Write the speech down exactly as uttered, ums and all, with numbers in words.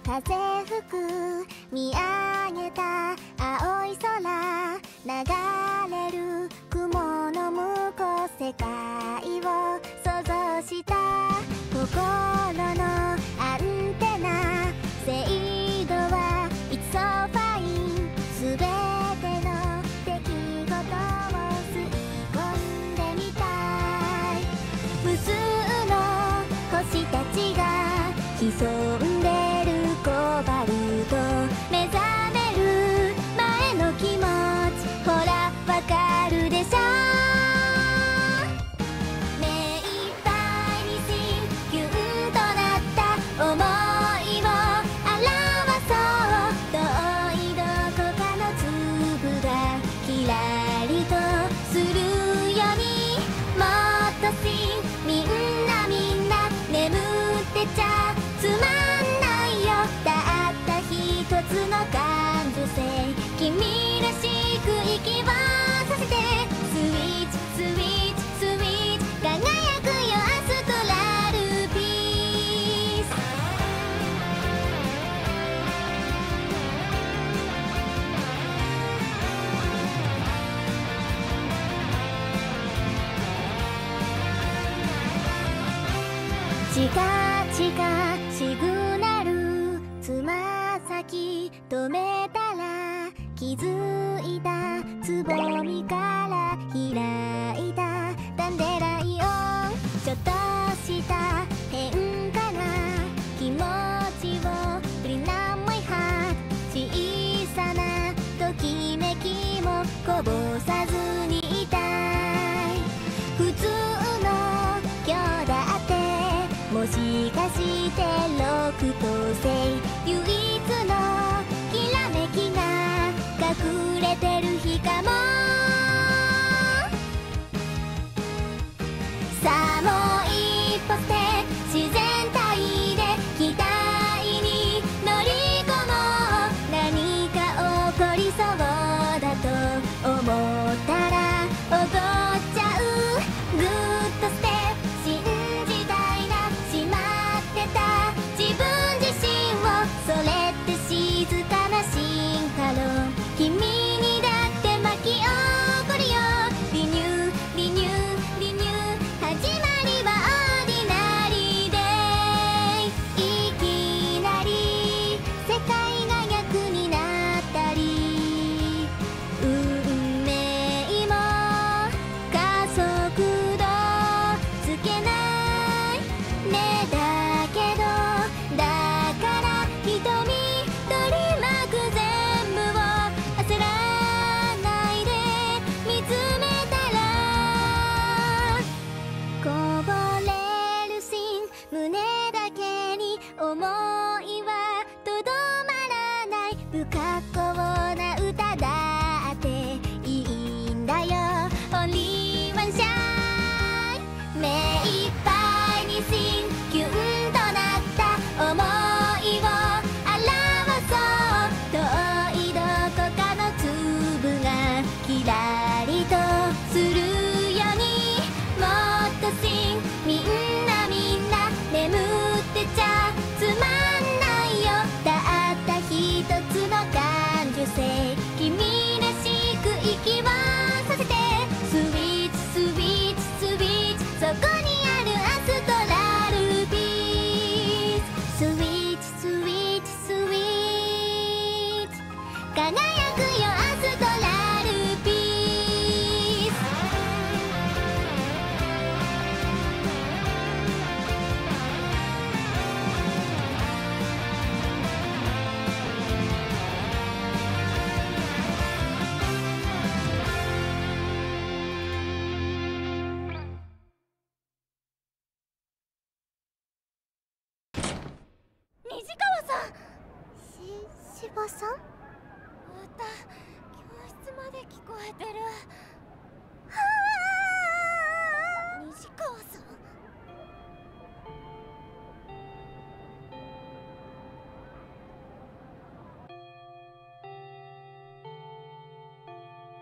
風吹く見上げた青い空、流れる雲の向こう世界を想像した。心のアンテナ、精度は It's so fine。 すべての出来事を吸い込んでみたい。無数の星たちが潜んでるコバルト、目覚める前の気持ち、ほらわかるでしょ。目いっぱいにしキュンとなった想いを表そう。遠いどこかの粒がキラリとするように、もっとしみんなみんな眠ってちゃつまんないよ。たった一つの感受性、君らしく息をさせて。スイッチスイッチスイッチ輝くよアストラルピース。チカチカシグナル、つま先止めたら気づいた。つぼみから開いたダンデライオン、ちょっとした変化な気持ちを振りなマイハート。小さなときめきもこぼさずにいたい。普通の今日だってもしかして六等星、唯一のきらめきが隠れてる日かも。さあもう一歩捨て、自然体で期待に乗り込もう。何か起こりそうだと思ったら踊っちゃう。グッドステップ信じたいな、しまってた自分自身を。それって静かな進化論、君にだって巻き起こるよ。リニューリニューリニュー、始まりはオーディナリーでいきなり世界が逆になったり、運命も加速度つけないね。だけどだから瞳取り巻く全部を焦らないで見つめたら、こぼれる心胸だけに思いはとどまらない。不格好な歌だっていいんだよ Only one shine。 目いっぱいにしキュンとなった想いを表そう。遠いどこかの粒がキラリとするように、もっとしみんなみんな眠ってちゃつまんないよ。たった一つの感受性、君らしく息をさせて。スイッチスイッチスイッチ、そこにあるアストラルピース。スイッチスイッチスイッチ輝くよアストラルピース。 虹川さん、 し、芝さん。 歌教室まで聞こえてる。 は虹川さん、